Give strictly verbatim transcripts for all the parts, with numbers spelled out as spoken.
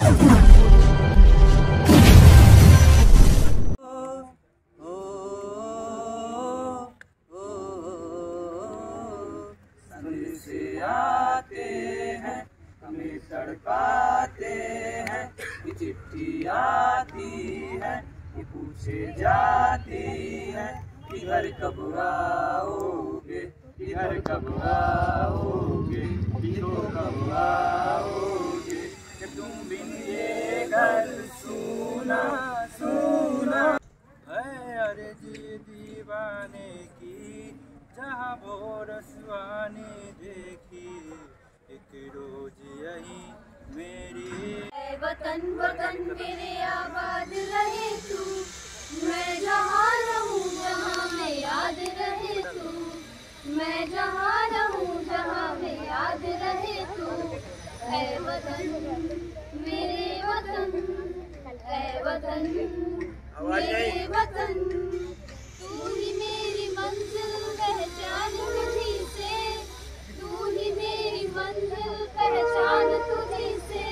से आते हैं हमें तड़पाते हैं, ये चिट्ठी आती है ये पूछे जाती है, इधर कब आओगे, इधर कब आओगे, इधर कब आओगे, कि तुम बिन ये घर सूना सूना है। अर्ज़ी दीवाने की जहाँ वो रसवानी देखी, एक रोज यही मेरी वतन वतन मेरे आबाद रहे तू, मैं जहाँ रहूँ जहाँ में याद रहे तू, मैं जहाँ रहूँ जहाँ में याद रहे तू। है वतन मेरे वतन, है वतन मेरे वतन, तू ही मेरी मंजिल पहचान तुझी से, तू ही मेरी मंजिल पहचान तुझी से।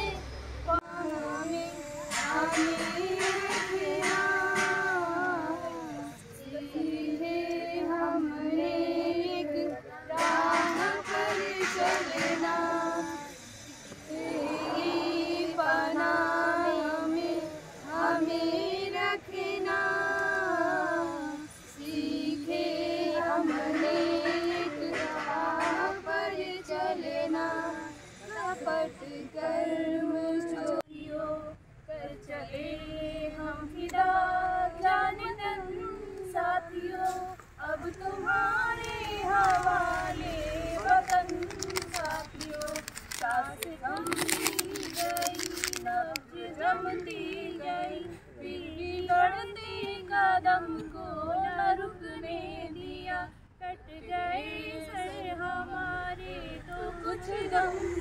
पट कर्म चोरियों कर चले हम फिदा जाने तन साथियों, अब तुम्हारे हवाले वतन साथियों। सांस थमती गई नब्ज़ जमती गई, पीली लड़ती कदम को न रुकने दिया, कट गए सर हमारे तो कुछ गम